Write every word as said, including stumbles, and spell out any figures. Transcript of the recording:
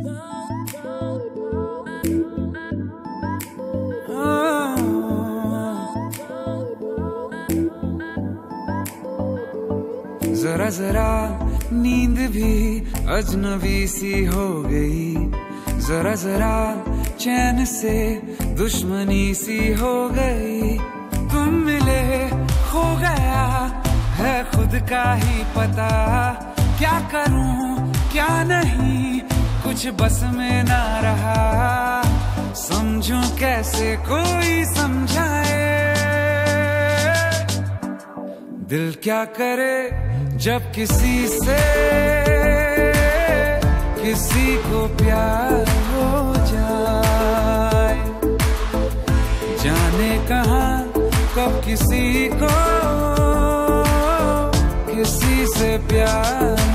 जरा जरा नींद भी अजनबी सी हो गई, जरा जरा चैन से दुश्मनी सी हो गई। तुम मिले खो गया है खुद का ही पता, क्या करूं क्या नहीं कुछ बस में ना रहा। समझूं कैसे कोई समझाए, दिल क्या करे जब किसी से किसी को प्यार हो जाए। जाने कहां कब किसी को किसी से प्यार